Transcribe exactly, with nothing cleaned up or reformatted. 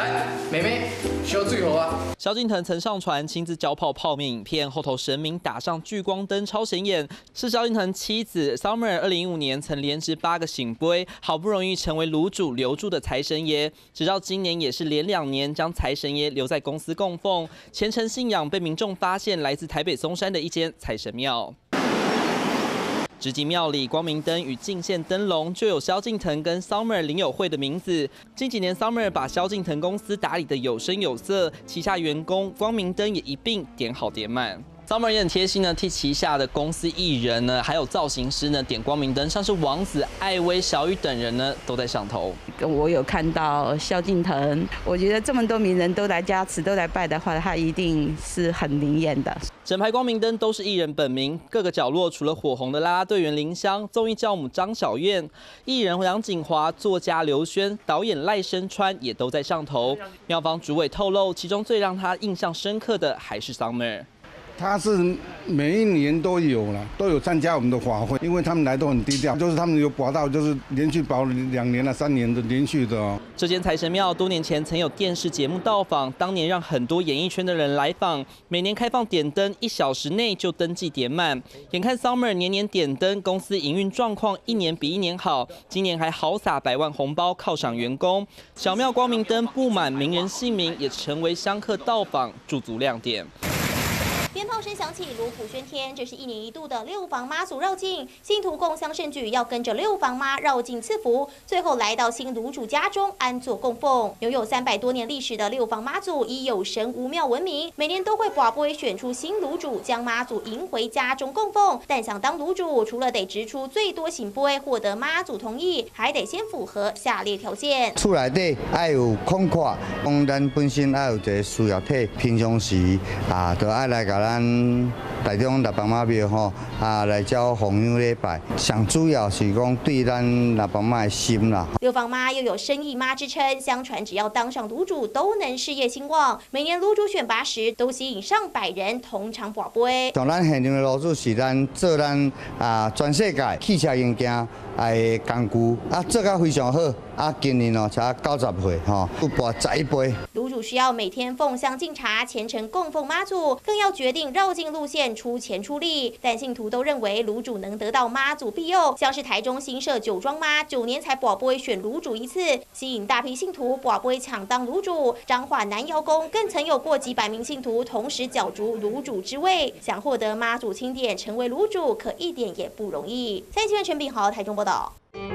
来，妹妹，需要最后啊！ 萧敬腾曾上传亲自浇泡泡面影片，后头神明打上聚光灯，超显眼。是萧敬腾妻子 Summer 二零一五年曾连值八个醒杯，好不容易成为炉主留住的财神爷，直到今年也是连两年将财神爷留在公司供奉。虔诚信仰被民众发现，来自台北松山的一间财神庙。 直级庙里光明灯与进线灯笼就有萧敬腾跟 Summer 林友会的名字。近几年 Summer 把萧敬腾公司打理得有声有色，旗下员工光明灯也一并点好点满。 Summer 也很贴心呢，替旗下的公司艺人呢，还有造型师呢点光明灯，像是王子、艾薇、小雨等人呢都在上头。 我有看到萧敬腾，我觉得这么多名人都来加持、都来拜的话，他一定是很灵验的。 整排光明灯都是艺人本名，各个角落除了火红的啦啦队员林香、综艺教母张小燕、艺人杨谨华、作家刘轩、导演赖声川也都在上头。庙方主委透露，其中最让他印象深刻的还是 Summer。 他是每一年都有了，都有参加我们的法会，因为他们来都很低调，就是他们有保到，就是连续保两年了、三年的连续的哦。 这间财神庙多年前曾有电视节目到访，当年让很多演艺圈的人来访，每年开放点灯，一小时内就登记点满。眼看 Summer 年年点灯，公司营运状况一年比一年好，今年还豪撒百万红包犒赏员工。小庙光明灯布满名人姓名，也成为香客到访驻足亮点。 鞭炮声响起，锣鼓喧天，这是一年一度的六房妈祖绕境，信徒共襄盛举，要跟着六房妈绕境赐福，最后来到新炉主家中安坐供奉。拥有三百多年历史的六房妈祖以有神无庙闻名，每年都会跋杯选出新炉主，将妈祖迎回家中供奉。但想当炉主，除了得掷出最多醒杯，获得妈祖同意，还得先符合下列条件： 厝内底爱有空旷，讲咱本身爱有一个事业体，平常时啊，都爱来甲。 咱台中六房妈庙吼啊，来招弘扬礼拜，上主要是讲对咱六房妈的心啦。 六房妈又有生意妈之称，相传只要当上炉主，都能事业兴旺。每年炉主选拔时，都吸引上百人同场跋杯。 像咱现场的炉主是咱做咱啊全世界汽车零件的工具啊，做甲非常好啊。今年哦才九十岁吼，跋十一杯。 炉主需要每天奉香敬茶，虔诚供奉妈祖，更要决定绕境路线出钱出力。但信徒都认为炉主能得到妈祖庇佑，像是台中新社酒庄妈，九年才跋杯选炉主一次，吸引大批信徒跋杯抢当炉主。彰化南窑宫更曾有过几百名信徒同时角逐炉主之位，想获得妈祖钦点成为炉主，可一点也不容易。三新闻陈炳豪台中报道。